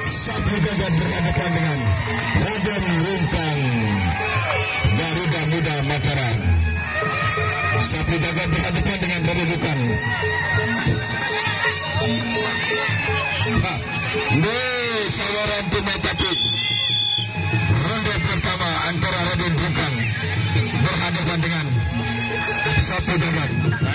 Sapu Jagat berhadapan dengan Raden Rumpang Garuda Muda Mataram. Sapu Jagat berhadapan dengan Raden Rumpang. Sawaran Tumai Tapik. Ronde pertama antara Raden Rumpang berhadapan dengan Sapu Jagat.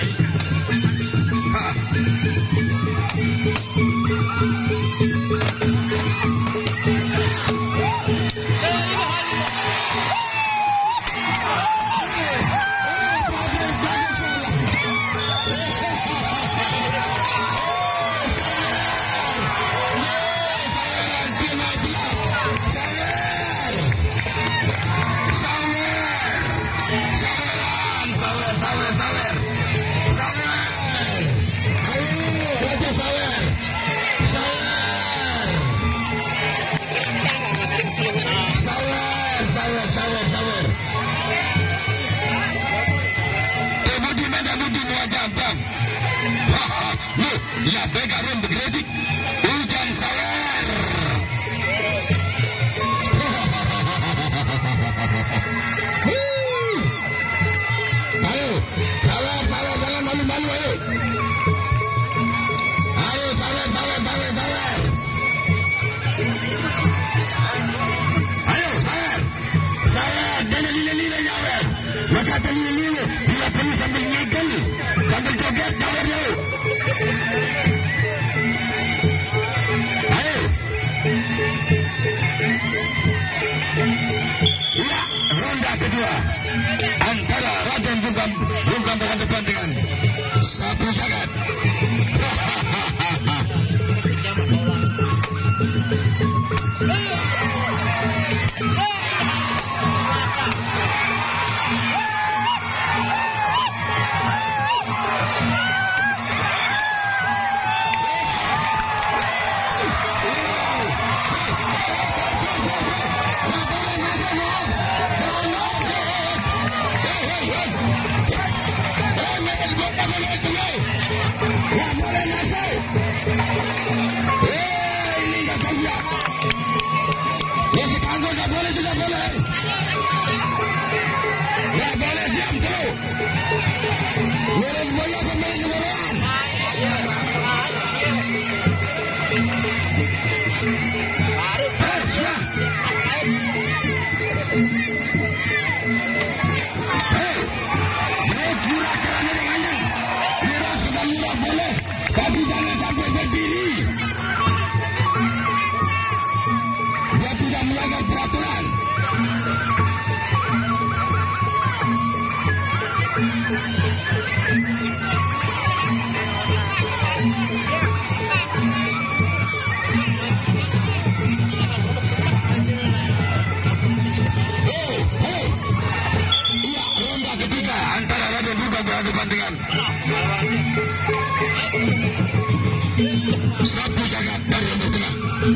Ya begaran berkredit hujan sawer. Ayo sawer jangan malu-malu ayo. Ayo sawer. Ayo sawer jangan lila-lila sawer. Maka lila-lila bila perlu sambil nyegel sambil joget sawer yuk. Ya, ronda kedua antara Raden Rumpang berhadapan dengan Sapu Jagat. Sapu Jagat dari Undang Tengah.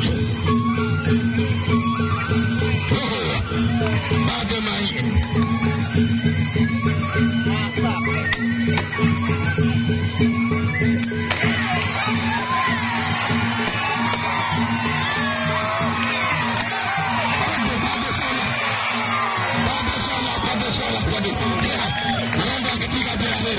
Bagai main. Ronda ketiga berakhir.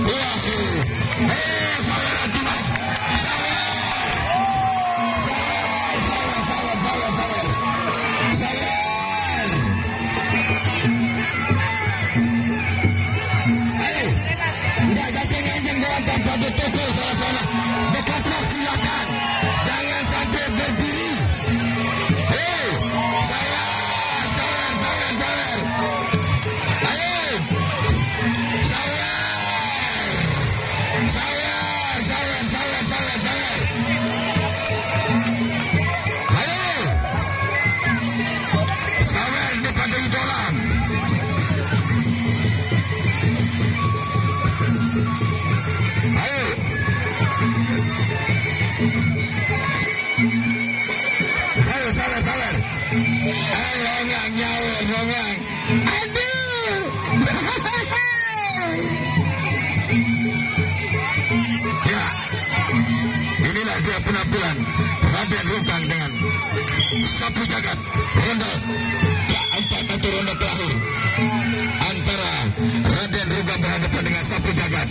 Dekatlah silakan, jangan sampai berdiri. Sawer. dia penampilan Raden Rungkang dengan Sapu Jagat. Ronde keempat atau ronde terakhir antara Raden Rungkang berhadapan dengan Sapu Jagat.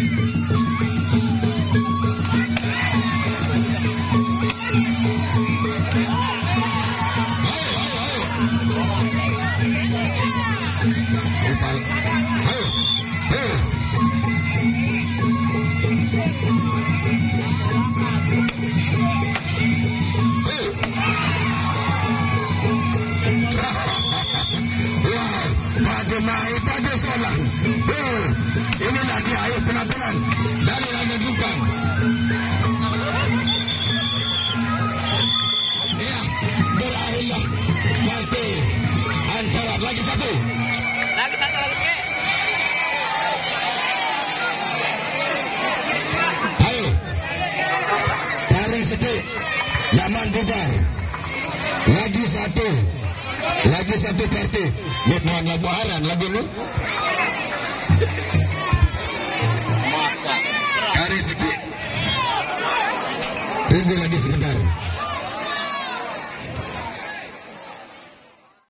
Inilah dia air penampilan dari Raden Rungkang. Ya, berakhirlah parti antara lagi satu. Ayo, tarik sedikit, nyaman bubar. Lagi satu parti. Nih mohon lagu aran lagu lu. Tarik sedikit. Tunggu lagi sebentar.